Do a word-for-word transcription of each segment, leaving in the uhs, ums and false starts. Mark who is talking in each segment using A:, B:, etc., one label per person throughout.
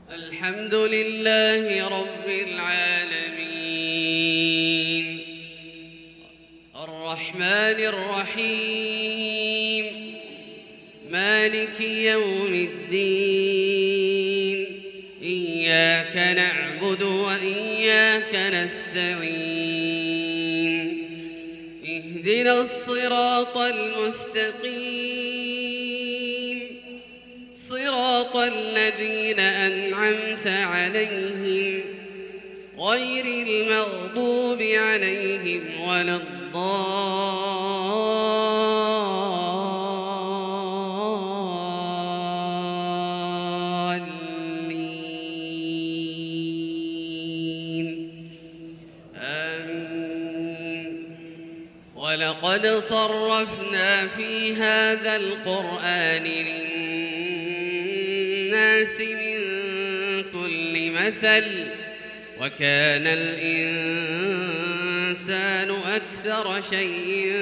A: الحمد لله رب العالمين الرحمن الرحيم مالك يوم الدين إياك نعبد وإياك نستعين اهدنا الصراط المستقيم صراط الذين أنعمت عليهم غير المغضوب عليهم ولا الضالين آمين. ولقد صرفنا في هذا القرآن للناس من كل مثل وكان الإنسان أكثر شيء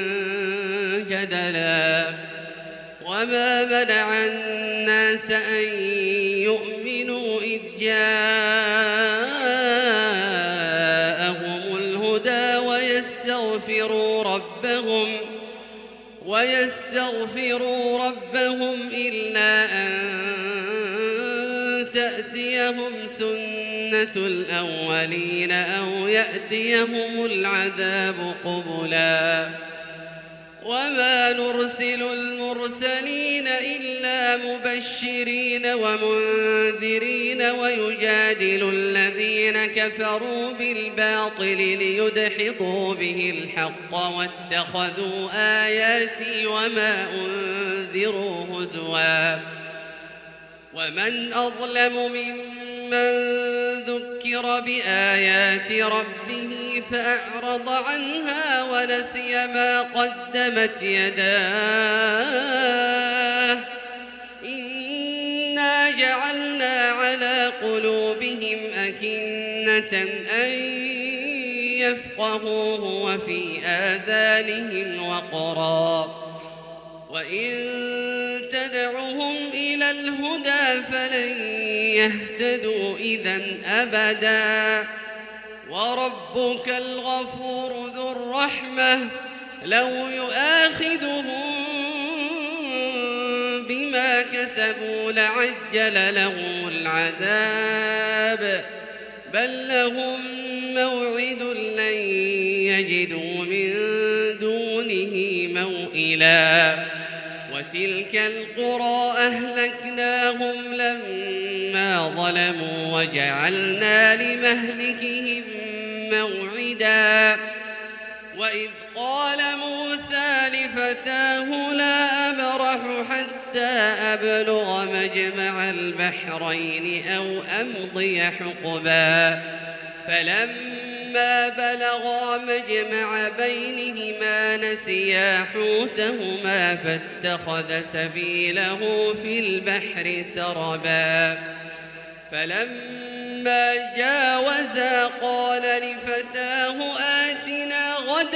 A: جدلا وما منع الناس أن يؤمنوا إذ جاءهم الهدى ويستغفروا ربهم ويستغفروا ربهم إلا أن تأتيهم سنة الأولين أو يأتيهم العذاب قبلا وما نرسل المرسلين إلا مبشرين ومنذرين ويجادل الذين كفروا بالباطل ليدحضوا به الحق واتخذوا آياتي وما أنذروا هزوا ومن أظلم ممن ذكر بآيات ربه فأعرض عنها ونسي ما قدمت يداه إنا جعلنا على قلوبهم أكنة أن يفقهوه وفي آذانهم وقرا وإن تدعهم إلى الهدى فلن يهتدوا إذن أبدا وربك الغفور ذو الرحمة لو يؤاخذهم بما كسبوا لعجل لهم العذاب بل لهم موعد لن يجدوا من دونه موئلا وتلك القرى أهلكناهم لما ظلموا وجعلنا لمهلكهم موعدا وإذ قال موسى لفتاه لا أبرح حتى أبلغ مجمع البحرين أو أمضي حقبا فلما بلغا مجمع بينهما نسيا حوتهما فاتخذ سبيله في البحر سربا فلما جاوزا قال لفتاه آتنا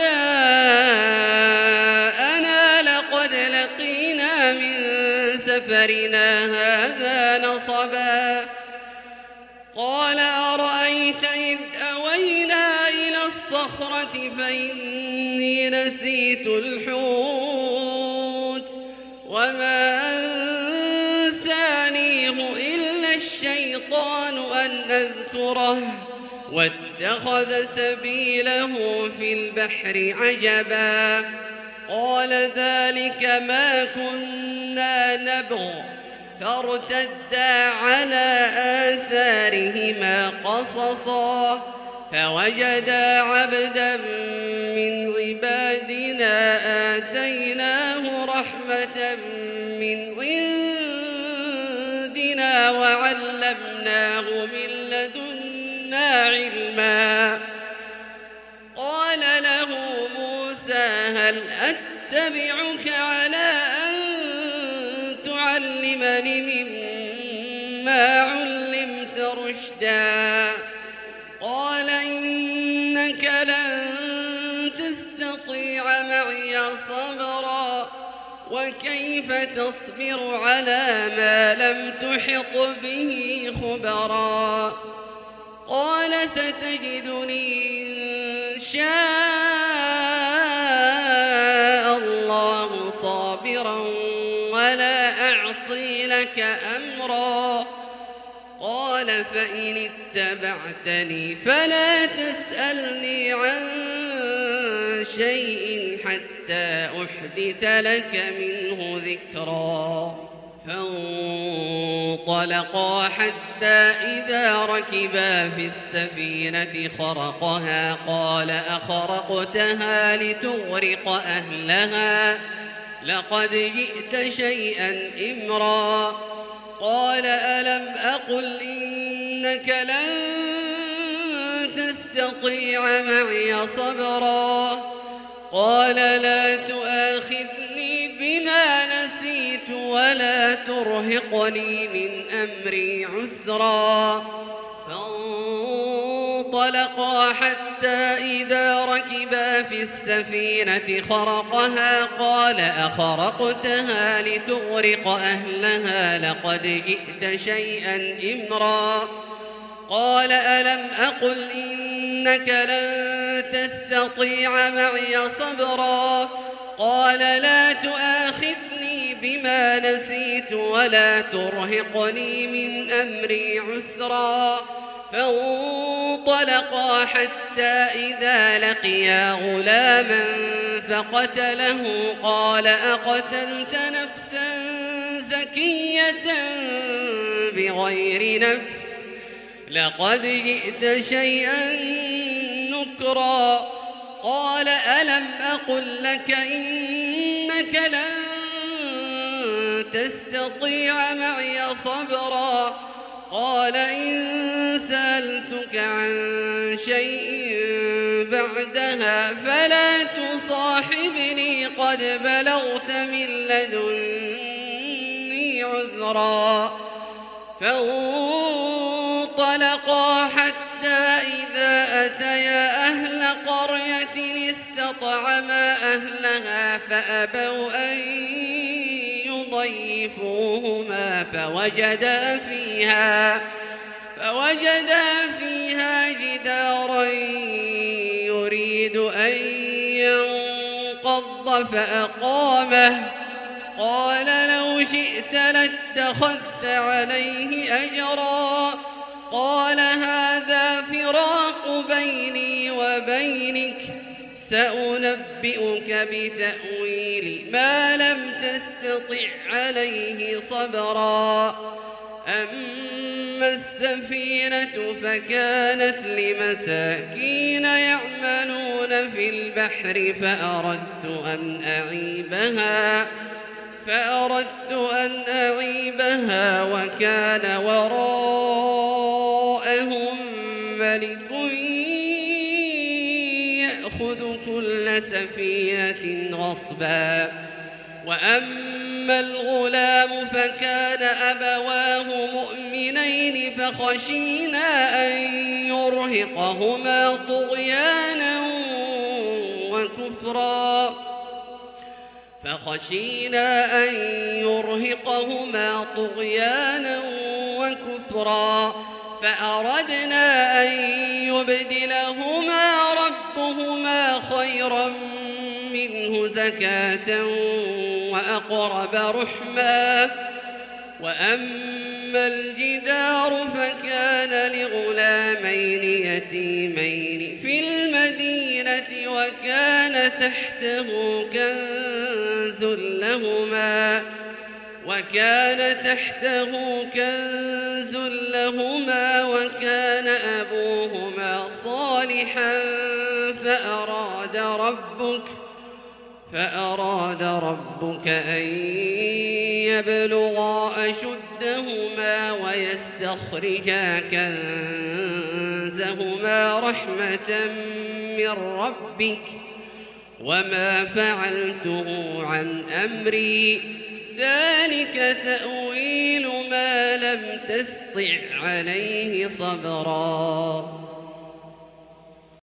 A: غداءنا لقد لقينا من سفرنا هذا نصبا قال أرأيت إذ أوينا إلى الصخرة فإني نسيت الحوت وما أنسانيه إلا الشيطان أن أذكره واتخذ سبيله في البحر عجبا قال ذلك ما كنا نبغ فارتدا على آثارهما قصصا فوجدا عبدا من عبادنا آتيناه رحمة من عندنا وعلمناه من لدنا علما قال له موسى هل أتبعك على أن تعلمني مما علمت رشدا قال إنك لن تستطيع معي صبرا وكيف كيف تصبر على ما لم تحط به خبرا قال ستجدني إن شاء الله صابرا ولا أعصي لك أمرا قال فإن اتبعتني فلا تسألني عن شيء حتى أحدث لك منه ذكرا فانطلقا حتى إذا ركبا في السفينة خرقها قال أخرقتها لتغرق أهلها لقد جئت شيئا إمرا قال ألم أقل إنك لن تستطيع معي صبرا قال لا تؤاخذني بما نسيت ولا ترهقني من أمري عسرا فانطلقا حتى إذا ركبا في السفينة خرقها قال أخرقتها لتغرق أهلها لقد جئت شيئا إمرا قال ألم أقل إنك لن تستطيع معي صبرا قال لا تؤاخذني بما نسيت ولا ترهقني من أمري عسرا فانطلقا حتى إذا لقيا غلاما فقتله قال أقتلت نفسا زكية بغير نفس لقد جئت شيئا نكرا قال ألم أقل لك إنك لن تستطيع معي صبرا قال إن سألتك عن شيء بعدها فلا تصاحبني قد بلغت من لدني عذرا فانطلقا حتى إذا أتيا أهل قرية استطعما أهلها فأبوا أن يضيفوهما فوجدا فيها فوجدا فيها جدارا يريد أن ينقض فأقامه قال لو شئت لاتخذت عليه أجرا قال هذا فراق بيني وبينك سأنبئك بتأويل ما لم تستطع عليه صبرا أما السفينة فكانت لمساكين يعملون في البحر فأردت أن أعيبها فأردت أن أعيبها وكان وراءهم ملك يأخذ كل سفينة غصبا وأما الغلام فكان أبواه مؤمنين فخشينا أن يرهقهما طغيانا وكفرا فخشينا أن يرهقهما طغيانا وكفرا فأردنا أن يبدلهما ربهما خيرا منه زكاة وأقرب رحما وأما الجدار فكان لغلامين يتيمين في المدينة وكان تحته كنز لهما وكان تحته كنز لهما وكان أبوهما صالحا فأراد ربك فأراد ربك أن يبلغا أشدهما ويستخرجا كنزهما رحمة من ربك وما فعلته عن أمري ذلك تأويل ما لم تسطع عليه صبرا